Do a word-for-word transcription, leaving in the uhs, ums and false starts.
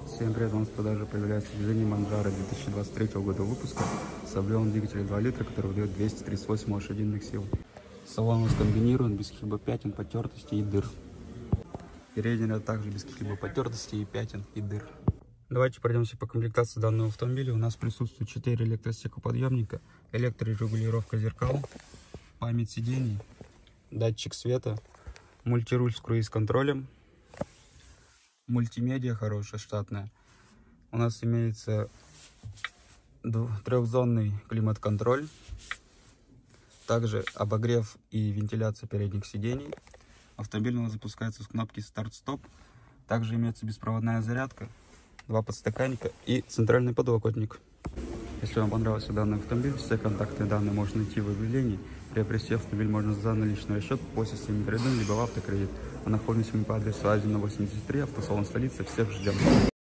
Всем привет, у нас в продаже появляется движение Манджаро две тысячи двадцать третьего года выпуска с объемом двигателя два литра, который выдает двести тридцать восемь лошадиных сил. Салон у нас комбинирован, без каких-либо пятен, потертостей и дыр. Передний ряд также без каких-либо потертостей и пятен и дыр. Давайте пройдемся по комплектации данного автомобиля. У нас присутствует четыре электростеклоподъемника, электрорегулировка зеркал, память сидений, датчик света, мультируль с круиз-контролем, мультимедиа хорошая, штатная. У нас имеется трехзонный климат-контроль, также обогрев и вентиляция передних сидений. Автомобиль у нас запускается с кнопки старт-стоп. Также имеется беспроводная зарядка, два подстаканника и центральный подлокотник. Если вам понравился данный автомобиль, все контактные данные можно найти в объявлении. Приобрести автомобиль можно за наличный расчет по системе трейд-ин, либо в автокредит. А находимся мы по адресу Азина восемьдесят три, автосалон столицы. Всех ждем.